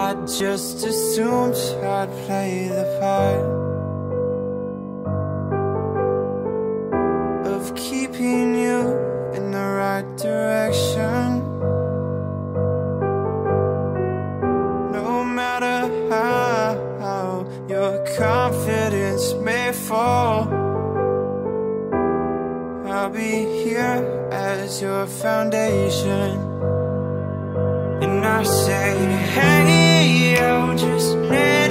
I just assumed I'd play the part of keeping you in the right direction. No matter how your confidence may fall, I'll be here as your foundation. And I say, hey, yo, just let